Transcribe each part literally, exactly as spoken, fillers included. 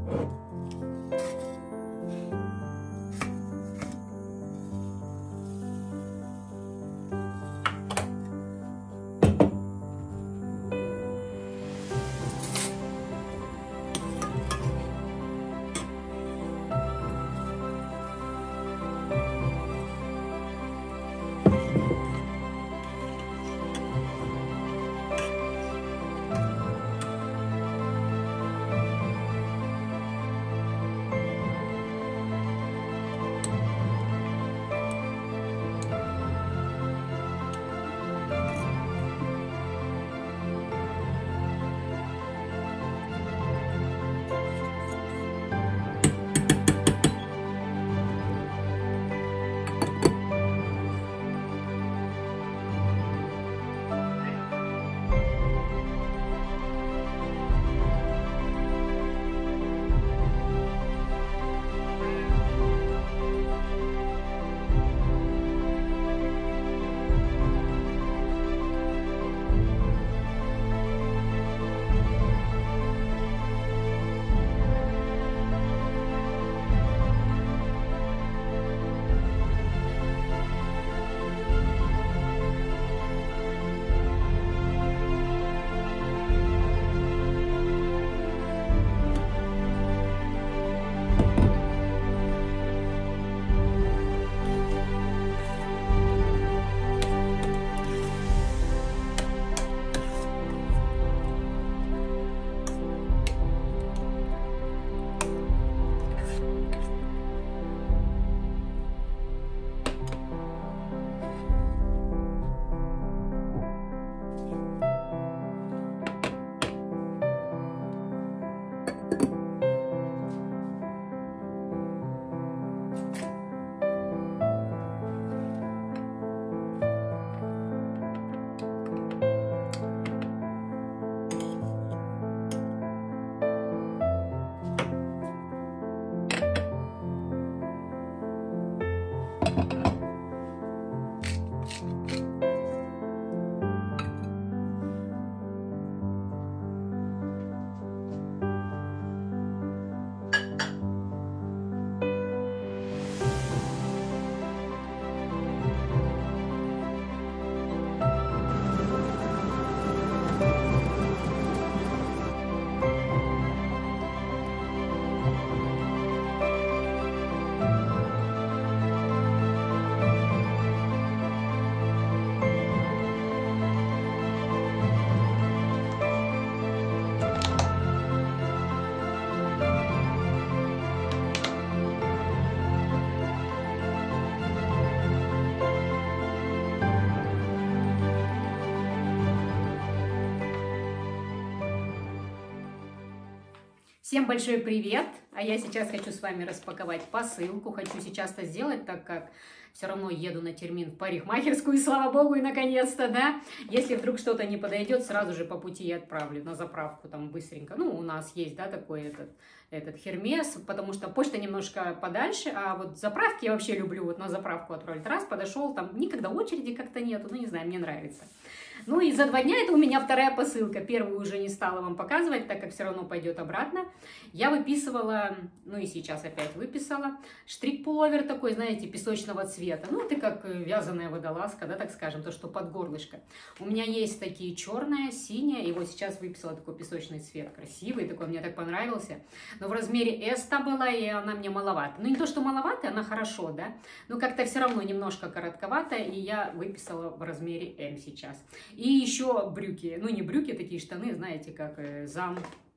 Всем большой привет! А я сейчас хочу с вами распаковать посылку. Хочу сейчас это сделать, так как все равно еду на термин в парикмахерскую, и слава богу, и наконец-то, да. Если вдруг что-то не подойдет, сразу же по пути я отправлю на заправку, там быстренько. Ну, у нас есть, да, такой этот, этот Хермес, потому что почта немножко подальше, а вот заправки я вообще люблю, вот на заправку отправить. Раз, подошел, там никогда очереди как-то нету, ну, не знаю, мне нравится. Ну и за два дня это у меня вторая посылка. Первую уже не стала вам показывать, так как все равно пойдет обратно. Я выписывала, ну и сейчас опять выписала, штрих-пуловер такой, знаете, песочного цвета. Ну, это как вязаная водолазка, да, так скажем, то, что под горлышко. У меня есть такие черная, синяя, и вот сейчас выписала такой песочный цвет, красивый такой, мне так понравился. Но в размере эс-та была, и она мне маловата. Ну, не то, что маловата, она хорошо, да, но как-то все равно немножко коротковата, и я выписала в размере эм сейчас. И еще брюки, ну не брюки, такие штаны, знаете, как э, зам,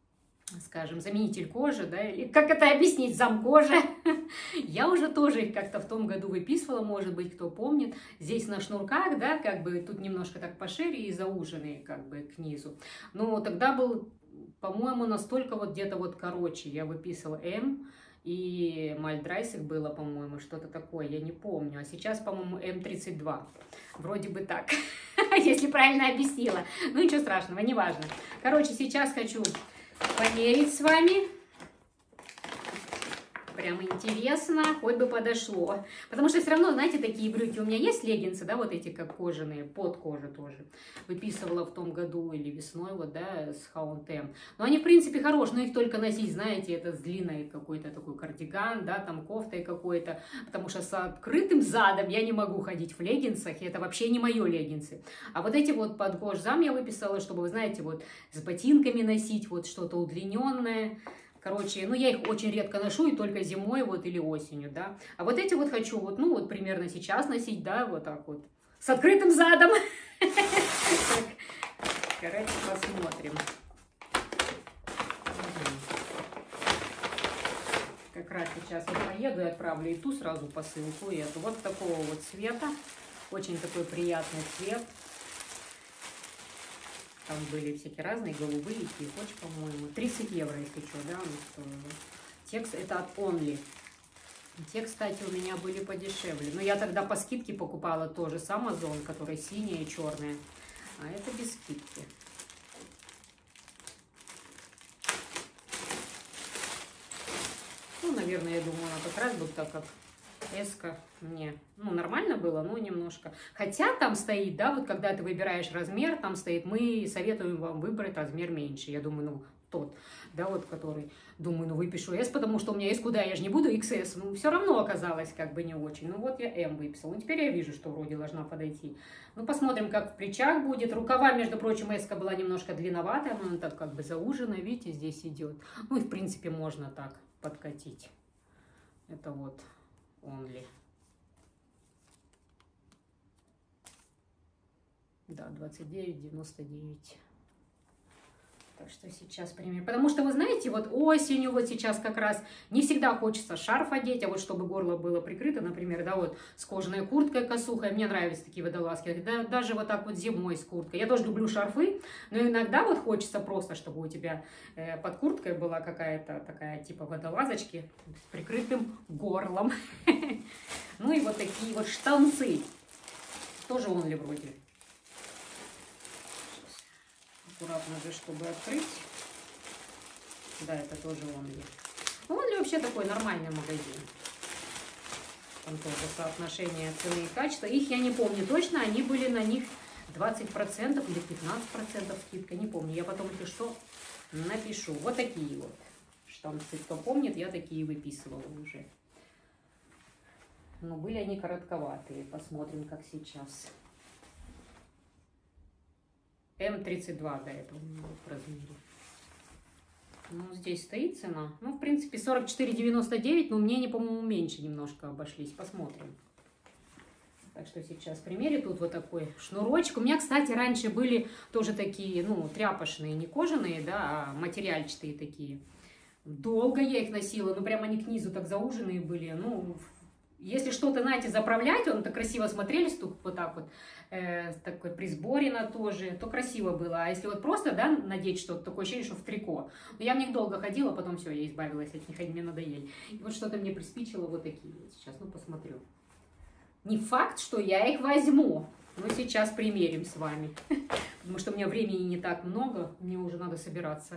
скажем, заменитель кожи, да, или как это объяснить, зам кожи. Я уже тоже их как-то в том году выписывала, может быть, кто помнит. Здесь на шнурках, да, как бы тут немножко так пошире и зауженные как бы к низу. Но тогда был, по-моему, настолько вот где-то вот короче, я выписывала эм. И мальдрайс их было, по-моему, что-то такое, я не помню. А сейчас, по-моему, эм тридцать два. Вроде бы так, если правильно объяснила. Ну, ничего страшного, неважно. Короче, сейчас хочу померить с вами. Прям интересно, хоть бы подошло. Потому что все равно, знаете, такие брюки. У меня есть леггинсы, да, вот эти как кожаные, под кожу тоже. Выписывала в том году или весной, вот, да, с эйч энд эм. Но они, в принципе, хорошие, но их только носить, знаете, это с длинной какой-то такой кардиган, да, там кофтой какой-то. Потому что с открытым задом я не могу ходить в леггинсах, и это вообще не мои леггинсы. А вот эти вот под кожзам я выписала, чтобы, вы знаете, вот с ботинками носить, вот что-то удлиненное. Короче, ну я их очень редко ношу, и только зимой вот или осенью, да. А вот эти вот хочу вот, ну вот примерно сейчас носить, да, вот так вот, с открытым задом. Короче, посмотрим. Как раз сейчас вот поеду и отправлю и ту сразу посылку, и эту. Вот такого вот цвета. Очень такой приятный цвет. Там были всякие разные, голубые, цветочки, по-моему. тридцать евро, если что, да, он стоил. Текст это от Only. Те, кстати, у меня были подешевле. Но я тогда по скидке покупала тоже с Amazon, которая синяя и черная. А это без скидки. Ну, наверное, я думаю, как раз вот так как эска мне, ну, нормально было, но немножко. Хотя там стоит, да, вот когда ты выбираешь размер, там стоит, мы советуем вам выбрать размер меньше. Я думаю, ну, тот, да, вот, который, думаю, ну, выпишу S, потому что у меня есть куда, я же не буду икс эс. Ну, все равно оказалось как бы не очень. Ну, вот я M выписала. Ну, теперь я вижу, что вроде должна подойти. Ну, посмотрим, как в плечах будет. Рукава, между прочим, эска была немножко длинноватая, но она так как бы заужена, видите, здесь идет. Ну, и, в принципе, можно так подкатить. Это вот Only. Да, двадцать девять девяносто девять. Так что сейчас примерим. Потому что, вы знаете, вот осенью, вот сейчас как раз не всегда хочется шарф одеть, а вот чтобы горло было прикрыто, например, да, вот с кожаной курткой косухой. Мне нравятся такие водолазки. Да, даже вот так вот зимой с курткой. Я тоже люблю шарфы, но иногда вот хочется просто, чтобы у тебя э, под курткой была какая-то такая типа водолазочки с прикрытым горлом. Ну и вот такие вот штанцы. Тоже Only вроде. Аккуратно же, чтобы открыть. Да, это тоже Only. Ну, Only вообще такой нормальный магазин. Там тоже соотношение цены и качества. Их я не помню точно, они были на них двадцать процентов или пятнадцать процентов скидка, не помню. Я потом, если что, напишу. Вот такие вот штанцы. Кто помнит, я такие выписывала уже. Но были они коротковатые. Посмотрим, как сейчас. эм тридцать два до этого в размере. Ну, здесь стоит цена. Ну, в принципе, сорок четыре девяносто девять, но мне, по-моему, меньше немножко обошлись. Посмотрим. Так что сейчас примерю. Тут вот такой шнурочек. У меня, кстати, раньше были тоже такие, ну, тряпочные, не кожаные, да, а материальчатые такие. Долго я их носила, ну, прям они к низу так зауженные были. Ну, если что-то, знаете, заправлять, он так красиво смотрелись, тут вот так вот, э, такой при сборе на тоже, то красиво было. А если вот просто, да, надеть что-то, такое ощущение, что в трико. Но я в них долго ходила, потом все, я избавилась от них, они мне надоели. И вот что-то мне приспичило вот такие вот сейчас, ну, посмотрю. Не факт, что я их возьму, но сейчас примерим с вами. Потому что у меня времени не так много, мне уже надо собираться.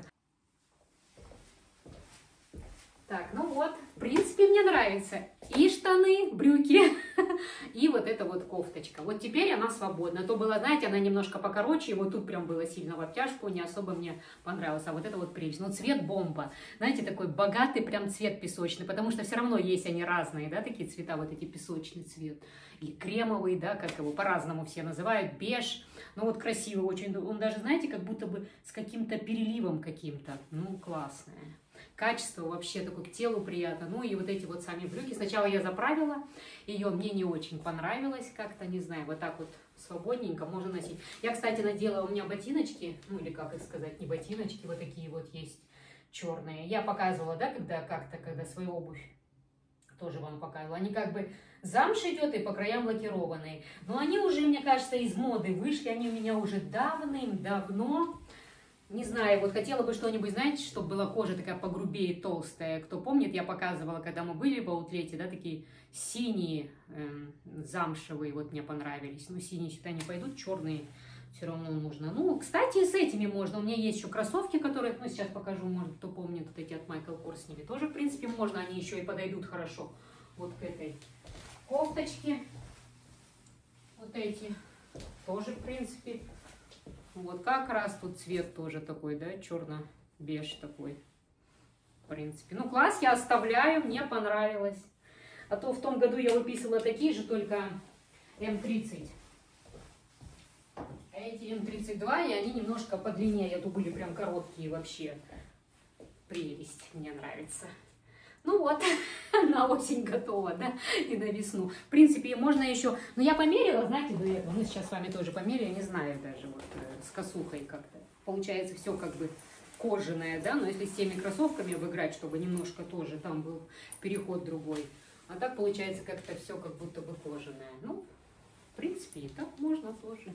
Так, ну вот, в принципе, мне нравится и штаны, брюки, и вот эта вот кофточка. Вот теперь она свободна. То была, знаете, она немножко покороче, и вот тут прям было сильно в обтяжку, не особо мне понравилось. А вот это вот прелесть. Ну, цвет бомба. Знаете, такой богатый прям цвет песочный, потому что все равно есть они разные, да, такие цвета, вот эти песочный цвет. Или кремовый, да, как его по-разному все называют, беж. Ну, вот красивый очень. Он даже, знаете, как будто бы с каким-то переливом каким-то. Ну, классное. Качество вообще такое к телу приятно. Ну и вот эти вот сами брюки. Сначала я заправила ее, мне не очень понравилось как-то, не знаю, вот так вот свободненько можно носить. Я, кстати, надела, у меня ботиночки, ну или как их сказать, не ботиночки, вот такие вот есть черные. Я показывала, да, когда как-то, когда свою обувь тоже вам показывала. Они как бы замш идет и по краям лакированные. Но они уже, мне кажется, из моды вышли. Они у меня уже давным-давно. Не знаю, вот хотела бы что-нибудь, знаете, чтобы была кожа такая погрубее, толстая. Кто помнит, я показывала, когда мы были в аутлете, да, такие синие, э, замшевые, вот мне понравились. Ну, синие сюда не пойдут, черные Все равно нужно. Ну, кстати, с этими можно. У меня есть еще кроссовки, которые, ну, сейчас покажу, может, кто помнит, вот эти от Michael Kors, с ними тоже, в принципе, можно. Они еще и подойдут хорошо вот к этой кофточке. Вот эти тоже, в принципе. Вот как раз тут цвет тоже такой, да, черно-беж такой. В принципе. Ну, класс, я оставляю, мне понравилось. А то в том году я выписывала такие же, только эм тридцать. А эти эм тридцать два, и они немножко подлиннее, то были прям короткие вообще. Прелесть, мне нравится. Ну вот, на осень готова, да, и на весну. В принципе, можно еще... Ну, я померила, знаете, до этого. Мы сейчас с вами тоже померили, не знаю даже, вот, с косухой как-то. Получается, все как бы кожаное, да, но если с теми кроссовками выиграть, чтобы немножко тоже там был переход другой. А так получается как-то все как будто бы кожаное. Ну, в принципе, и так можно тоже.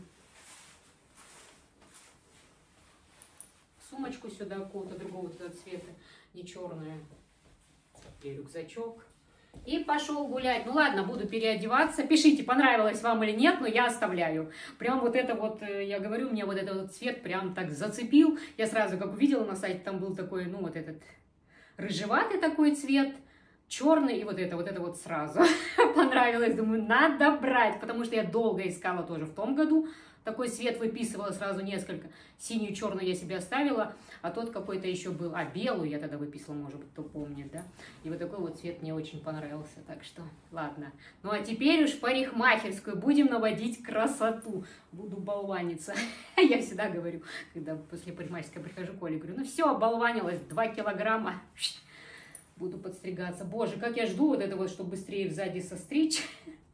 Сумочку сюда какого-то другого цвета, не черную. И рюкзачок. И пошел гулять. Ну ладно, буду переодеваться. Пишите, понравилось вам или нет, но я оставляю. Прям вот это вот, я говорю, мне вот этот вот цвет прям так зацепил. Я сразу как увидела на сайте, там был такой, ну вот этот рыжеватый такой цвет, черный, и вот это, вот это вот сразу понравилось. Думаю, надо брать, потому что я долго искала тоже в том году. Такой цвет выписывала сразу несколько. Синюю, черную я себе оставила, а тот какой-то еще был. А белую я тогда выписывала, может быть, кто помнит, да? И вот такой вот цвет мне очень понравился, так что ладно. Ну а теперь уж в парикмахерскую будем наводить красоту. Буду болваниться. Я всегда говорю, когда после парикмахерской прихожу к Оле, говорю, ну все, болванилась, два килограмма. Буду подстригаться. Боже, как я жду вот это вот, чтобы быстрее сзади состричь.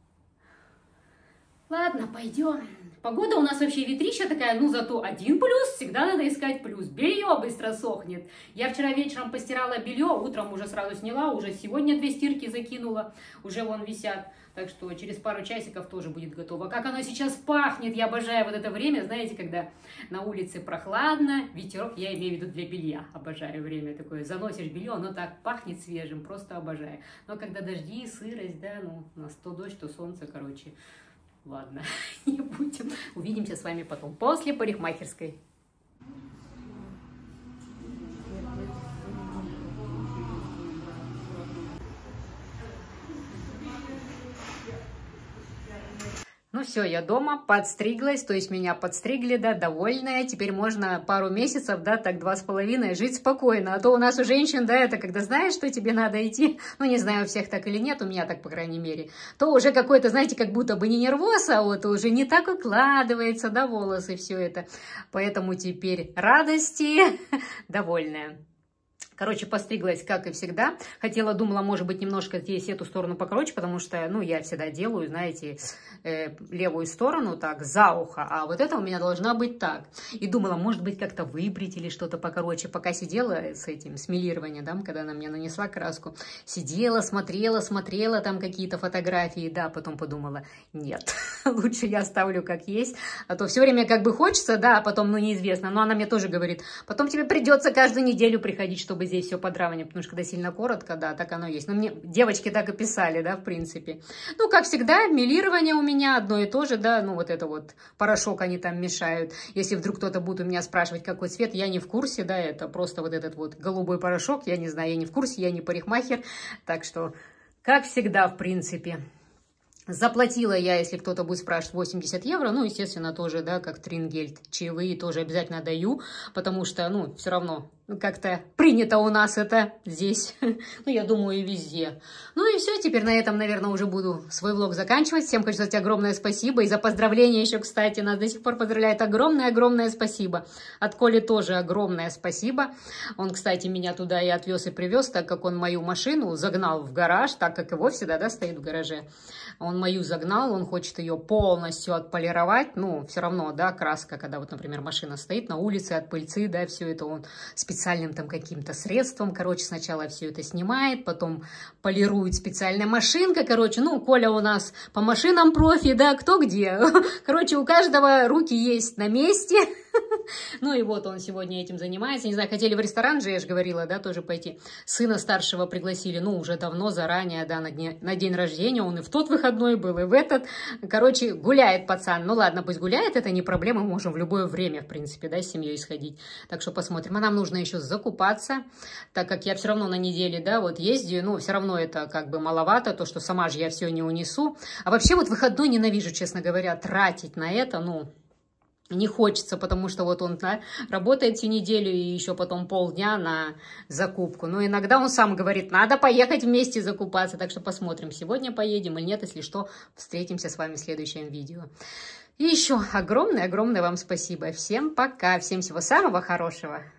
Ладно, пойдем. Погода у нас вообще ветрища такая, ну зато один плюс, всегда надо искать плюс. Белье быстро сохнет. Я вчера вечером постирала белье, утром уже сразу сняла, уже сегодня две стирки закинула, уже вон висят. Так что через пару часиков тоже будет готово. Как оно сейчас пахнет, я обожаю вот это время, знаете, когда на улице прохладно, ветерок, я имею в виду для белья, обожаю время такое. Заносишь белье, оно так пахнет свежим, просто обожаю. Но когда дожди, сырость, да, ну, у нас то дождь, то солнце, короче. Ладно, не будем. Увидимся с вами потом, после парикмахерской. Ну все, я дома, подстриглась, то есть меня подстригли, да, довольная. Теперь можно пару месяцев, да, так два с половиной, жить спокойно. А то у нас у женщин, да, это когда знаешь, что тебе надо идти, ну не знаю, у всех так или нет, у меня так, по крайней мере, то уже какой-то, знаете, как будто бы не нервоз, а вот уже не так укладывается, да, волосы, все это. Поэтому теперь радости, довольная. Короче, постриглась, как и всегда. Хотела, думала, может быть, немножко здесь эту сторону покороче, потому что, ну, я всегда делаю, знаете, э, левую сторону так, за ухо, а вот это у меня должна быть так. И думала, может быть, как-то выбрить или что-то покороче. Пока сидела с этим, с милированием, да, когда она мне нанесла краску, сидела, смотрела, смотрела там какие-то фотографии, да, потом подумала, нет, лучше я оставлю как есть, а то все время как бы хочется, да, а потом, ну, неизвестно. Но она мне тоже говорит, потом тебе придется каждую неделю приходить, чтобы здесь все подравнивать, потому что когда сильно коротко, да, так оно есть. Но мне девочки так и писали, да, в принципе. Ну, как всегда, мелирование у меня одно и то же, да, ну, вот это вот порошок они там мешают. Если вдруг кто-то будет у меня спрашивать, какой цвет, я не в курсе, да, это просто вот этот вот голубой порошок, я не знаю, я не в курсе, я не парикмахер, так что, как всегда, в принципе. Заплатила я, если кто-то будет спрашивать, восемьдесят евро, ну, естественно, тоже, да, как Трингельд, чаевые тоже обязательно даю, потому что, ну, все равно как-то принято у нас это здесь, ну, я думаю, и везде. Ну, и все, теперь на этом, наверное, уже буду свой влог заканчивать. Всем хочу сказать огромное спасибо, и за поздравления еще, кстати, нас до сих пор поздравляет. Огромное-огромное спасибо. От Коли тоже огромное спасибо. Он, кстати, меня туда и отвез, и привез, так как он мою машину загнал в гараж, так как его всегда, да, стоит в гараже. Он мою загнал, он хочет ее полностью отполировать, ну, все равно, да, краска, когда вот, например, машина стоит на улице от пыльцы, да, все это он специальным там каким-то средством, короче, сначала все это снимает, потом полирует специальная машинка, короче, ну, Коля у нас по машинам профи, да, кто где, короче, у каждого руки есть на месте, Ну и вот он сегодня этим занимается. Не знаю, хотели в ресторан же, я же говорила, да, тоже пойти. Сына старшего пригласили, ну, уже давно, заранее, да, на, дне, на день рождения. Он и в тот выходной был, и в этот. Короче, гуляет пацан. Ну ладно, пусть гуляет, это не проблема, мы можем в любое время, в принципе, да, с семьей сходить. Так что посмотрим. А нам нужно еще закупаться, так как я все равно на неделе, да, вот ездию, ну, все равно это как бы маловато, то, что сама же я все не унесу. А вообще вот выходной ненавижу, честно говоря, тратить на это, ну... Не хочется, потому что вот он, да, работает всю неделю и еще потом полдня на закупку. Но иногда он сам говорит, надо поехать вместе закупаться. Так что посмотрим, сегодня поедем или нет. Если что, встретимся с вами в следующем видео. И еще огромное-огромное вам спасибо. Всем пока, всем всего самого хорошего.